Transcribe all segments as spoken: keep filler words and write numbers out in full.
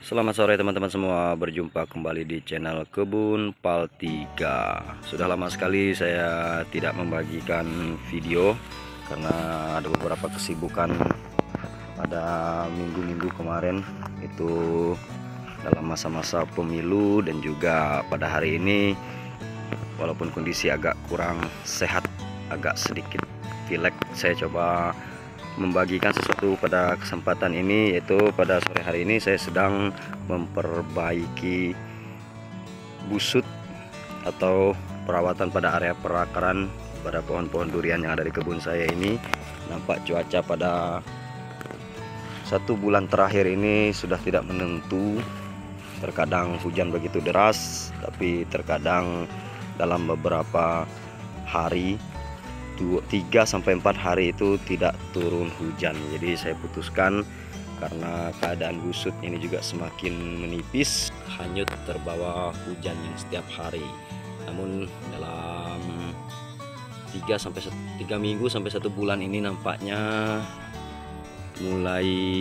Selamat sore teman-teman semua, berjumpa kembali di channel Kebun Pal tiga. Sudah lama sekali saya tidak membagikan video karena ada beberapa kesibukan pada minggu-minggu kemarin, itu dalam masa-masa pemilu, dan juga pada hari ini walaupun kondisi agak kurang sehat, agak sedikit pilek, saya coba membagikan sesuatu pada kesempatan ini, yaitu pada sore hari ini saya sedang memperbaiki busut atau perawatan pada area perakaran pada pohon-pohon durian yang ada di kebun saya ini. Nampak cuaca pada satu bulan terakhir ini sudah tidak menentu, terkadang hujan begitu deras, tapi terkadang dalam beberapa hari tiga sampai empat hari itu tidak turun hujan. Jadi saya putuskan, karena keadaan busut ini juga semakin menipis, hanyut terbawa hujan yang setiap hari. Namun dalam tiga sampai tiga minggu sampai satu bulan ini nampaknya mulai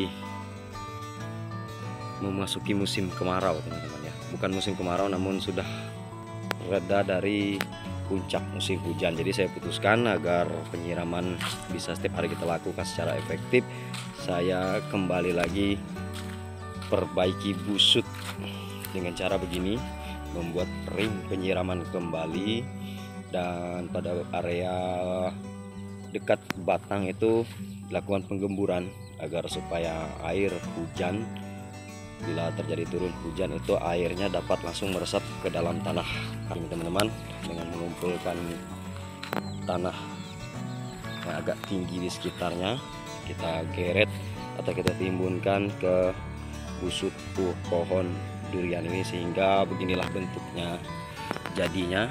memasuki musim kemarau, teman-teman ya. Bukan musim kemarau, namun sudah reda dari puncak musim hujan. Jadi saya putuskan agar penyiraman bisa setiap hari kita lakukan secara efektif, saya kembali lagi perbaiki busut dengan cara begini, membuat ring penyiraman kembali, dan pada area dekat batang itu dilakukan penggemburan agar supaya air hujan, bila terjadi turun hujan itu airnya dapat langsung meresap ke dalam tanah. Ini teman-teman, dengan mengumpulkan tanah yang agak tinggi di sekitarnya, kita geret atau kita timbunkan ke busut pohon durian ini, sehingga beginilah bentuknya jadinya.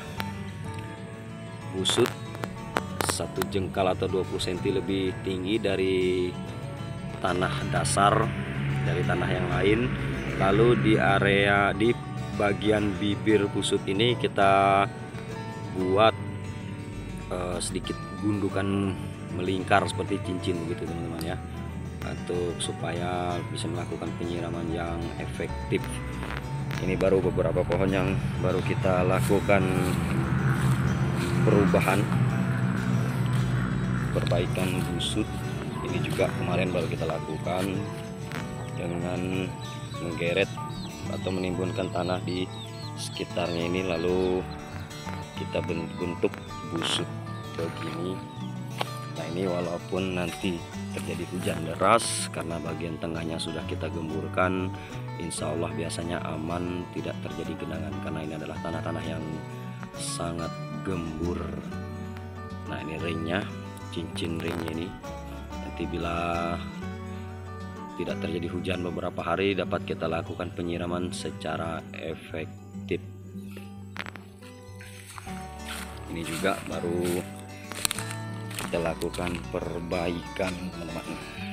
Busut satu jengkal atau dua puluh sentimeter lebih tinggi dari tanah dasar, dari tanah yang lain. Lalu di area di bagian bibir busut ini kita buat uh, sedikit gundukan melingkar seperti cincin begitu, teman-teman ya, untuk supaya bisa melakukan penyiraman yang efektif. Ini baru beberapa pohon yang baru kita lakukan perubahan, perbaikan busut. Ini juga kemarin baru kita lakukan dengan menggeret atau menimbunkan tanah di sekitarnya ini, lalu kita bentuk busut begini. Nah ini walaupun nanti terjadi hujan deras, karena bagian tengahnya sudah kita gemburkan, insya Allah biasanya aman, tidak terjadi genangan, karena ini adalah tanah-tanah yang sangat gembur. Nah ini ringnya, cincin ringnya ini, nanti bila tidak terjadi hujan beberapa hari dapat kita lakukan penyiraman secara efektif. Ini juga baru kita lakukan perbaikan, teman-teman.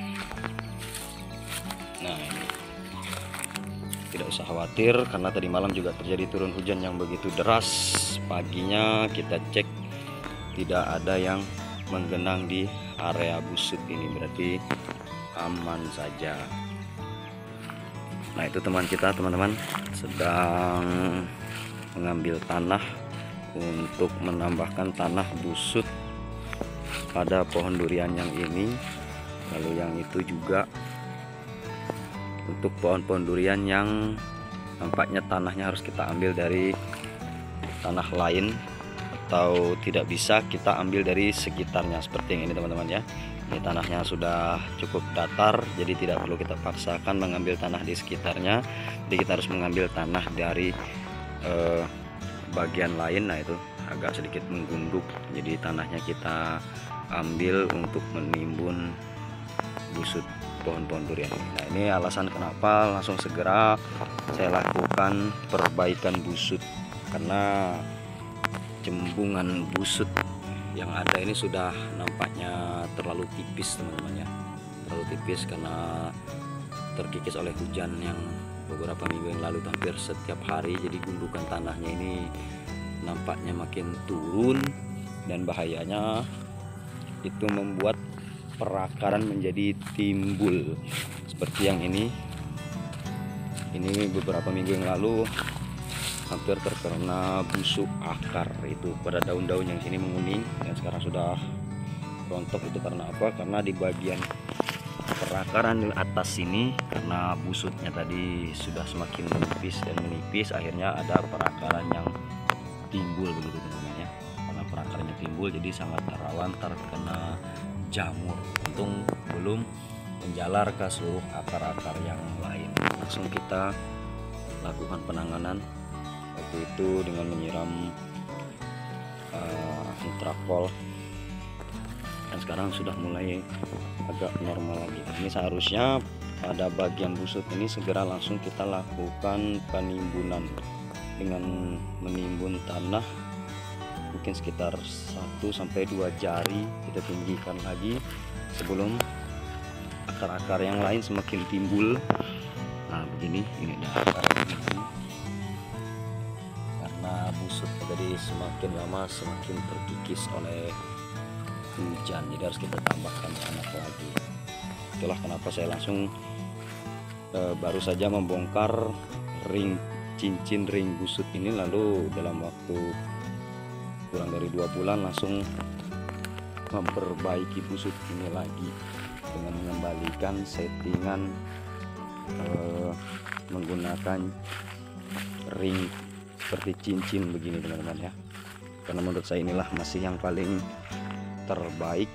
Nah ini tidak usah khawatir, karena tadi malam juga terjadi turun hujan yang begitu deras. Paginya kita cek tidak ada yang menggenang di area busut ini, berarti aman saja. Nah itu teman kita, teman-teman, sedang mengambil tanah untuk menambahkan tanah busut pada pohon durian yang ini. Lalu yang itu juga untuk pohon-pohon durian yang nampaknya tanahnya harus kita ambil dari tanah lain, atau tidak bisa kita ambil dari sekitarnya, seperti yang ini, teman-teman ya. Ini tanahnya sudah cukup datar, jadi tidak perlu kita paksakan mengambil tanah di sekitarnya. Jadi kita harus mengambil tanah dari eh, bagian lain. Nah itu agak sedikit menggunduk, jadi tanahnya kita ambil untuk menimbun busut pohon-pohon durian ini. Nah ini alasan kenapa langsung segera saya lakukan perbaikan busut, karena cembungan busut yang ada ini sudah nampaknya terlalu tipis, teman-teman ya, terlalu tipis karena terkikis oleh hujan yang beberapa minggu yang lalu hampir setiap hari. Jadi gundukan tanahnya ini nampaknya makin turun, dan bahayanya itu membuat perakaran menjadi timbul seperti yang ini. Ini beberapa minggu yang lalu hampir terkena busuk akar itu pada daun-daun yang sini menguning dan sekarang sudah rontok. Itu karena apa? Karena di bagian perakaran di atas sini, karena busuknya tadi sudah semakin menipis dan menipis, akhirnya ada perakaran yang timbul begitu teman-teman ya. Karena perakarannya timbul jadi sangat rawan terkena jamur. Untung belum menjalar ke seluruh akar-akar yang lain. Langsung kita lakukan penanganan waktu itu dengan menyiram uh, Intrapol, dan sekarang sudah mulai agak normal lagi. Ini seharusnya pada bagian busuk ini segera langsung kita lakukan penimbunan dengan menimbun tanah mungkin sekitar satu sampai dua jari kita tinggikan lagi sebelum akar-akar yang lain semakin timbul. Nah begini, ini ada akar ini. Karena busuk jadi semakin lama semakin terkikis oleh hujan, jadi harus kita tambahkan tanah lagi. Itulah kenapa saya langsung e, baru saja membongkar ring cincin ring busuk ini, lalu dalam waktu kurang dari dua bulan langsung memperbaiki busuk ini lagi dengan mengembalikan settingan e, menggunakan ring seperti cincin begini teman-teman ya. Karena menurut saya inilah masih yang paling terbaik.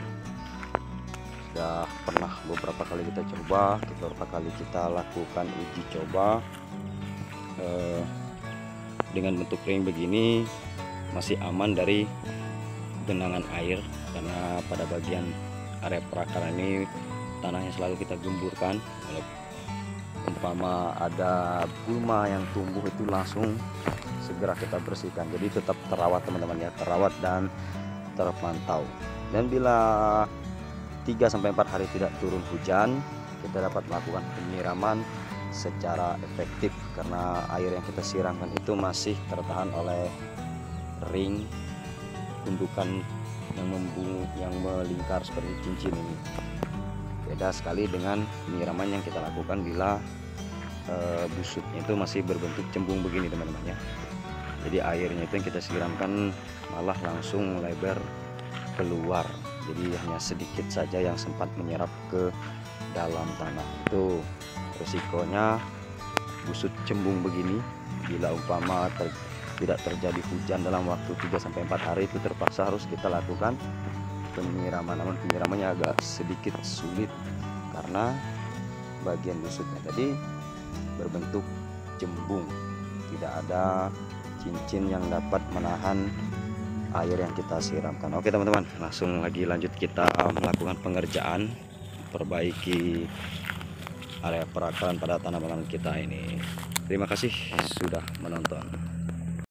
Sudah pernah beberapa kali kita coba, beberapa kali kita lakukan uji coba eh, dengan bentuk ring begini masih aman dari genangan air, karena pada bagian area perakaran ini tanahnya selalu kita gemburkan. Kalau umpama ada gulma yang tumbuh itu langsung segera kita bersihkan. Jadi tetap terawat teman-teman ya, terawat dan terpantau. Dan bila tiga sampai empat hari tidak turun hujan, kita dapat melakukan penyiraman secara efektif karena air yang kita siramkan itu masih tertahan oleh ring gundukan yang membungu yang melingkar seperti cincin ini. Beda sekali dengan penyiraman yang kita lakukan bila e, busuknya itu masih berbentuk cembung begini teman-teman ya. Jadi airnya itu yang kita siramkan malah langsung lebar keluar, jadi hanya sedikit saja yang sempat menyerap ke dalam tanah. Itu resikonya busuk cembung begini. Bila umpama ter, tidak terjadi hujan dalam waktu tiga sampai empat hari, itu terpaksa harus kita lakukan penyiraman. Namun penyiramannya agak sedikit sulit karena bagian busuknya tadi berbentuk cembung, tidak ada cincin yang dapat menahan air yang kita siramkan. Oke teman-teman, langsung lagi lanjut kita melakukan pengerjaan perbaiki area perakaran pada tanaman kita ini. Terima kasih sudah menonton.